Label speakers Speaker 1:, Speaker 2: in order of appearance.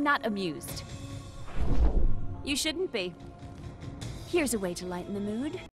Speaker 1: not amused. You shouldn't be. Here's a way to lighten the mood.